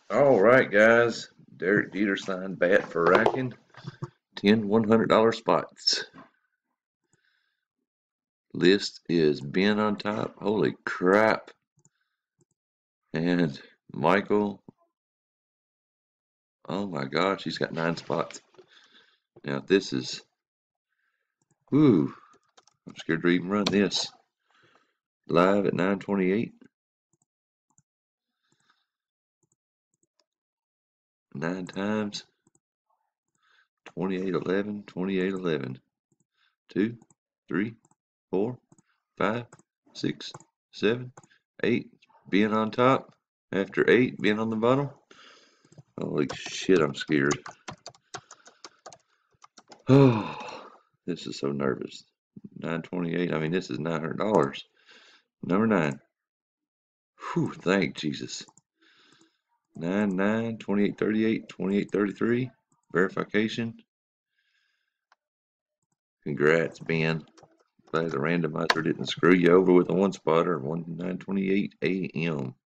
All right, guys. Derek Jeter signed bat for Racken. 10 $100 spots. List is Ben on top. Holy crap. And Michael. Oh my gosh, he's got 9 spots. Now this is. Whoo. I'm scared to even run this. Live at 9:28. 9 times. 28:11. 28:11. 2, 3, 4, 5, 6, 7, 8. Being on top. After 8, being on the bottom. Holy shit, I'm scared. Oh, this is so nervous. 928. I mean, this is $900. Number 9. Whew, thank Jesus. 9, 9, 28, 38, 28, 33. Verification. Congrats, Ben. Glad the randomizer didn't screw you over with a 1 spotter. 1 9:28 a.m.